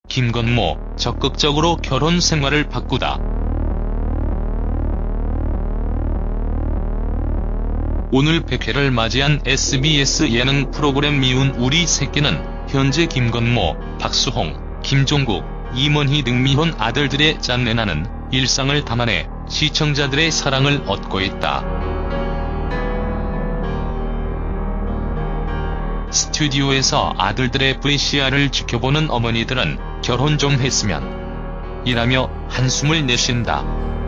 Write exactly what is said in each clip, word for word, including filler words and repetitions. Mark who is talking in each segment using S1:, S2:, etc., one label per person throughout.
S1: 김건모, 적극적으로 결혼 생활을 바꾸다. 오늘 백 회를 맞이한 에스비에스 예능 프로그램 미운 우리 새끼는 현재 김건모, 박수홍, 김종국, 임원희 등 미혼 아들들의 짠내나는 일상을 담아내 시청자들의 사랑을 얻고 있다. 스튜디오에서 아들들의 브이씨알을 지켜보는 어머니들은 결혼 좀 했으면 이라며 한숨을 내쉰다.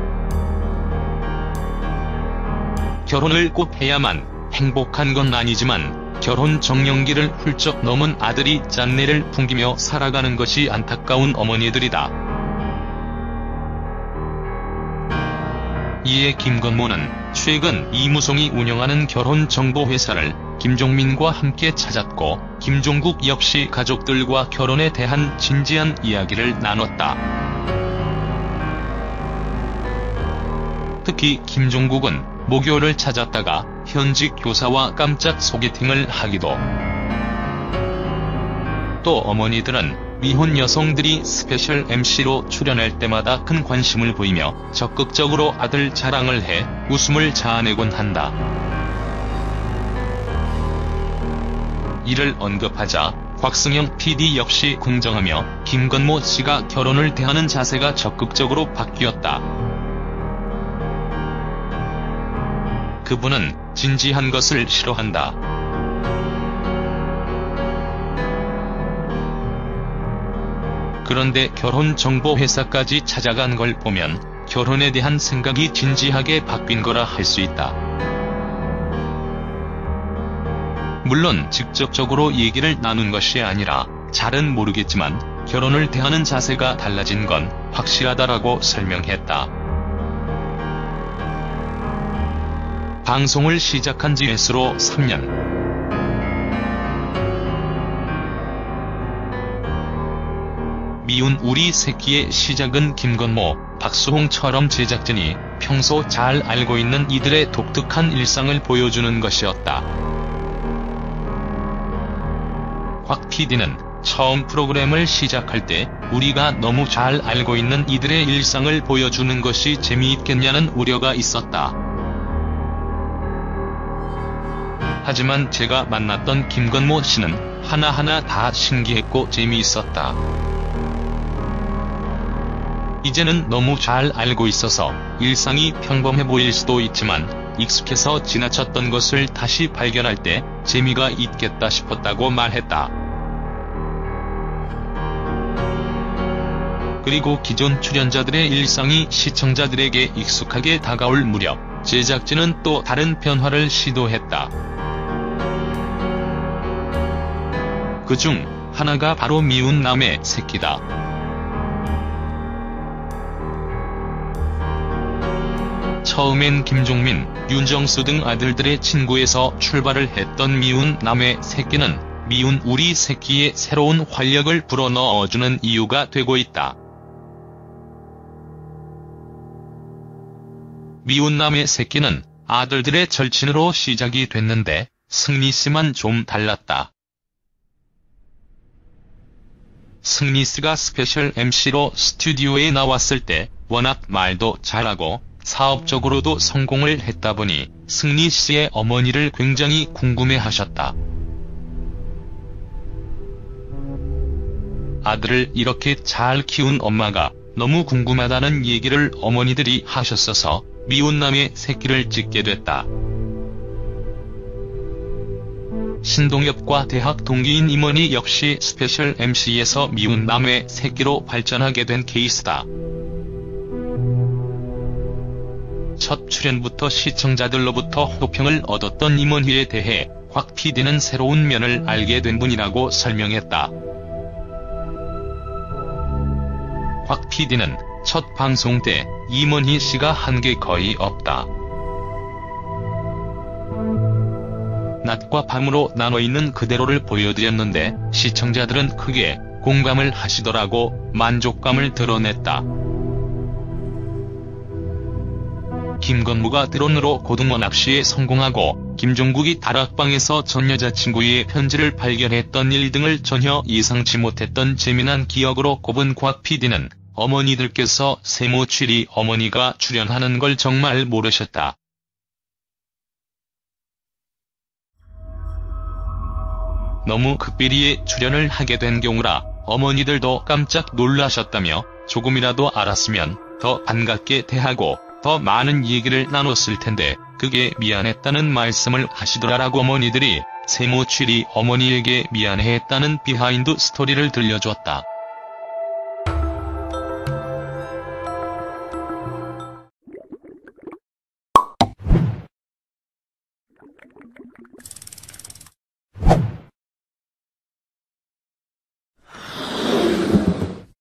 S1: 결혼을 꼭 해야만 행복한 건 아니지만 결혼 정년기를 훌쩍 넘은 아들이 짠내를 풍기며 살아가는 것이 안타까운 어머니들이다. 이에 김건모는 최근 이무송이 운영하는 결혼정보회사를 김종민과 함께 찾았고 김종국 역시 가족들과 결혼에 대한 진지한 이야기를 나눴다. 특히 김종국은 모교를 찾았다가 현직 교사와 깜짝 소개팅을 하기도. 또 어머니들은 미혼 여성들이 스페셜 엠씨로 출연할 때마다 큰 관심을 보이며 적극적으로 아들 자랑을 해 웃음을 자아내곤 한다. 이를 언급하자 곽승영 피디 역시 긍정하며 김건모 씨가 결혼을 대하는 자세가 적극적으로 바뀌었다. 그분은 진지한 것을 싫어한다. 그런데 결혼정보회사까지 찾아간 걸 보면 결혼에 대한 생각이 진지하게 바뀐 거라 할 수 있다. 물론 직접적으로 얘기를 나눈 것이 아니라 잘은 모르겠지만 결혼을 대하는 자세가 달라진 건 확실하다라고 설명했다. 방송을 시작한 지 애수로 삼 년. 미운 우리 새끼의 시작은 김건모, 박수홍처럼 제작진이 평소 잘 알고 있는 이들의 독특한 일상을 보여주는 것이었다. 곽 피디는 처음 프로그램을 시작할 때 우리가 너무 잘 알고 있는 이들의 일상을 보여주는 것이 재미있겠냐는 우려가 있었다. 하지만 제가 만났던 김건모 씨는 하나하나 다 신기했고 재미있었다. 이제는 너무 잘 알고 있어서 일상이 평범해 보일 수도 있지만 익숙해서 지나쳤던 것을 다시 발견할 때 재미가 있겠다 싶었다고 말했다. 그리고 기존 출연자들의 일상이 시청자들에게 익숙하게 다가올 무렵 제작진은 또 다른 변화를 시도했다. 그중 하나가 바로 미운 남의 새끼다. 처음엔 김종민, 윤정수 등 아들들의 친구에서 출발을 했던 미운 남의 새끼는 미운 우리 새끼의 새로운 활력을 불어넣어주는 이유가 되고 있다. 미운 남의 새끼는 아들들의 절친으로 시작이 됐는데 승리씨만 좀 달랐다. 승리씨가 스페셜 엠씨로 스튜디오에 나왔을 때 워낙 말도 잘하고 사업적으로도 성공을 했다 보니 승리씨의 어머니를 굉장히 궁금해하셨다. 아들을 이렇게 잘 키운 엄마가 너무 궁금하다는 얘기를 어머니들이 하셨어서 미운 남의 새끼를 찍게 됐다. 신동엽과 대학 동기인 임원희 역시 스페셜 엠씨에서 미운 남의 새끼로 발전하게 된 케이스다. 첫 출연부터 시청자들로부터 호평을 얻었던 임원희에 대해 곽 피디는 새로운 면을 알게 된 분이라고 설명했다. 곽 피디는 첫 방송 때 임원희 씨가 한 게 거의 없다. 낮과 밤으로 나눠있는 그대로를 보여드렸는데 시청자들은 크게 공감을 하시더라고 만족감을 드러냈다. 김건모가 드론으로 고등어 납치에 성공하고 김종국이 다락방에서 전 여자친구의 편지를 발견했던 일 등을 전혀 예상치 못했던 재미난 기억으로 꼽은 곽 피디는 어머니들께서 세모 취리 어머니가 출연하는 걸 정말 모르셨다. 너무 극비리에 출연을 하게 된 경우라 어머니들도 깜짝 놀라셨다며 조금이라도 알았으면 더 반갑게 대하고 더 많은 얘기를 나눴을 텐데 그게 미안했다는 말씀을 하시더라라고 어머니들이 세모 취리 어머니에게 미안해했다는 비하인드 스토리를 들려줬다.